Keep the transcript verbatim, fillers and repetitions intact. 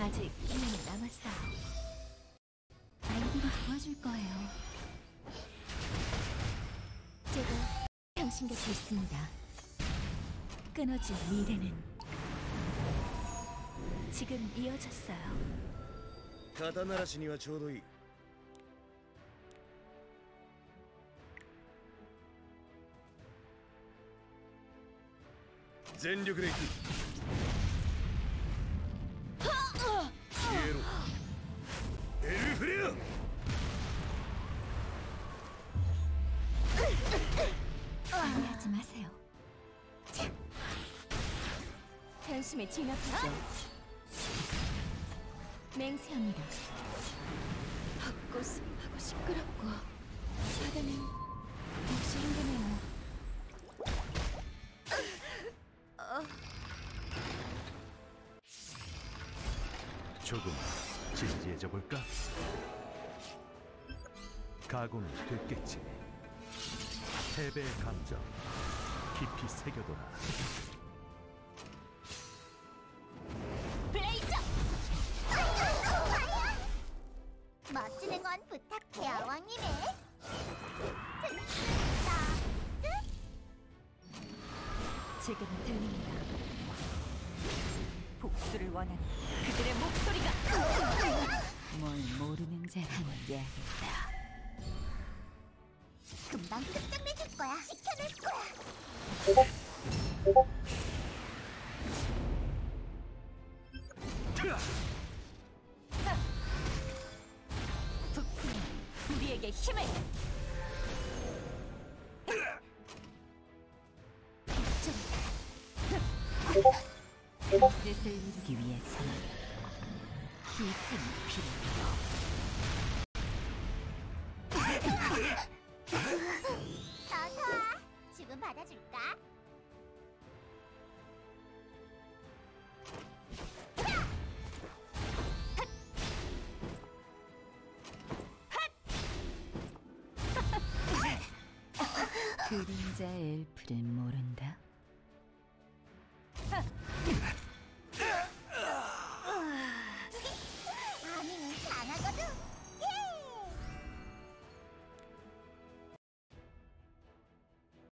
아직 기회는 남았어요. 아이들이 도와줄 거예요. 제가 당신 곁에 있습니다. 끊어진 미래는 지금 이어졌어요. 肩慣らしにはちょうどいい。全力でいく。消えろエルフレア。 방해하지 마세요. 현심에 진압하죠. 맹세합니다. 헛고슴하고 시끄럽고 바다는 역시 힘드네요. 조금 진지해져 볼까? 각오는 됐겠지. 패배의 감정 깊이 새겨둬라. 블레이저! 멋진 응원 부탁해요, 왕님의. 지금은 들립니다. 복수를 원하는 그들의 목소리가 뭘 모르는 자라는 이야기다. 금방 끝장내줄 거야. 시켜낼 거야. 북풍이 우리에게 힘을. 뜻을 이루기 위해서는 희생이 필요해요. 어서와. 지금 받아줄까? 그림자의 엘프를 모른다.